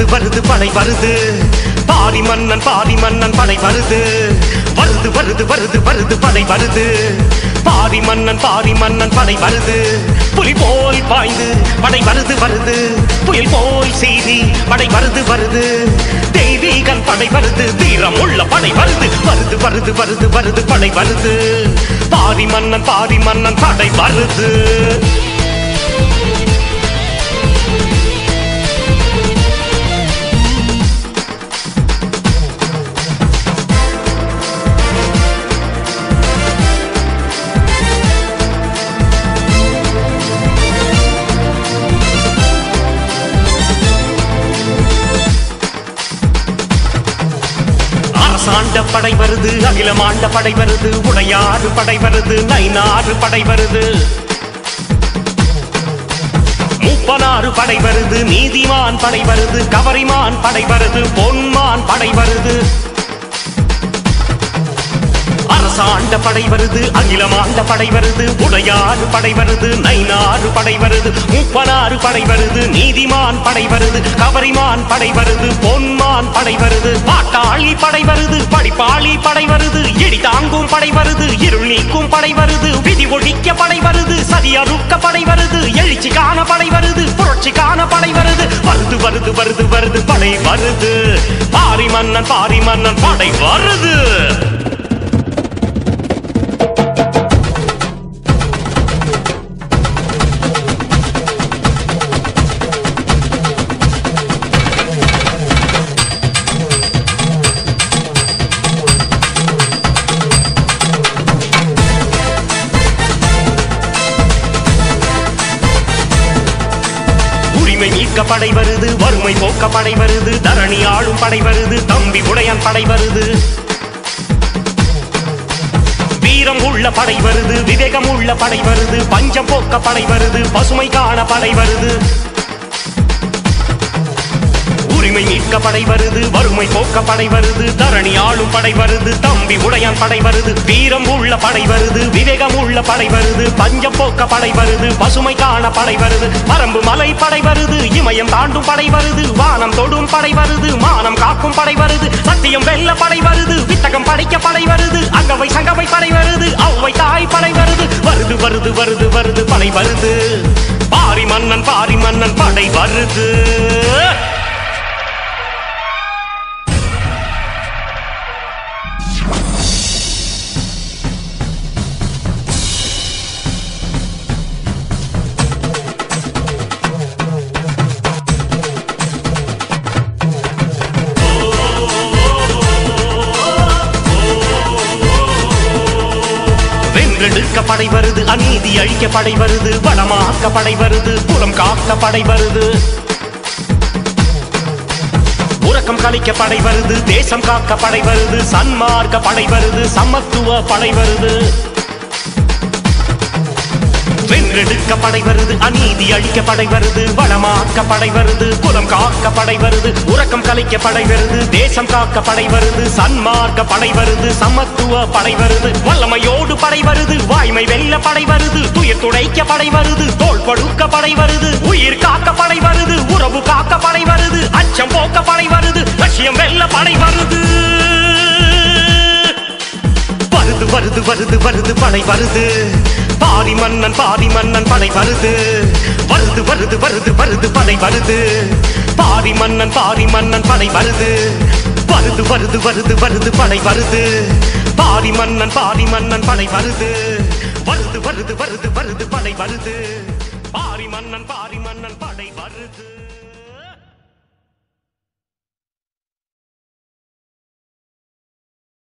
வருது படை வருது பாரி மன்னன் படை வருது வருது வருது வருது வருது படை வருது பாரி மன்னன் படை வருது புலி போல் பாய்ந்து படை வருது வருது புயல் போல் செய்தி படை வருது வருது தெய்வீகன் படை வருது தீரம் உள்ள படை வருது வருது வருது வருது வருது படை வருது பாரி மன்னன் படை வருது அரசாண்ட படை வருது அகிலமாண்ட படை வருது உடையாறு படை வருது நைனாறு படை வருது மூப்பனாறு படை வருது நீதிமான் படை வருது கவரிமான் படை வருது பொன்மான் படை வருது அரசாண்ட படை வருது அகிலமாண்ட படை வருது உடையாறு படை வருது நைனாறு படை வருது மூப்பனாறு படை வருது நீதிமான் படை வருது கவரிமான் படை வருது பொன்மான் படை வருது பாட்டாளி படை வருது படிப்பாளி படை வருது இடி தாங்கும் படை வருது இருள் நீக்கும் படை வருது விதி ஒழிக்க படை வருது சதி அறுக்க படை வருது எழுச்சிக்கான படை வருது புரட்சிக்கான படை வருது வருது வருது வருது வருது படை வருது பாரி மன்னன் படை வருது மீட்க படை வருது வறுமை போக்க படை வருது தரணி ஆளும் படை வருது தம்பி உடையான் படை வருது வீரம் உள்ள படை வருது விவேகம் உள்ள படை வருது பஞ்சம் போக்க படை வருது பசுமை காண படை வருது உரிமை மீட்க படை வருது வறுமை போக்க படை வருது தரணி ஆளும் படை வருது தம்பி உடையான் படை வருது வீரம் உள்ள படை வருது விவேகம் உள்ள படை வருது பஞ்சம் போக்க படை வருது பசுமை காண படை வருது பரம்பு மலை படை வருது இமயம் தாண்டும் படை வருது வானம் தொடும் படை வருது மானம் காக்கும் படை வருது சத்தியம் வெல்ல படை வருது வித்தகம் படைக்க படை வருது அங்கவை சங்கவை படை வருது அவ்வை தாய் படை வருது வருது வருது வருது வருது படை வருது பாரி மன்னன் படை வருது வென்றெடுக்க படை வருது அநீதி அழிக்க படை வருது வளமாக்க படை வருது புலம் காக்க படை வருது உறக்கம் கழிக்க படை வருது தேசம் காக்க படை வருது சன்மார்க்க படை வருது சமத்துவ படை வருது வென்றெடுக்க படை வருது அநீதி அழிக்க படை வருது வளமாக்க படை வருது குலம் காக்க படை வருது உறக்கம் கலைக்க படை வருது தேசம் காக்க படை வருது சன்மார்க்க படை வருது சமத்துவ படை வருது வல்லமையோடு படை வருது வாய்மை வெல்ல படை வருது துயர் துடைக்க படை வருது தோல் படுக்க படை வருது உயிர் காக்க படை வருது உறவு காக்க படை வருது அச்சம் போக்க படை வருது லட்சியம் வெல்ல படை வருது வருது வருது வருது வருது படை வருது பாரி மன்னன் படை வருது வருது வருது வருது வருது படை வருது பாரி மன்னன் படை வருது வருது வருது வருது வருது படை வருது பாரி மன்னன் படை வருது வருது வருது வருது வருது படை வருது பாரி மன்னன் படை வருது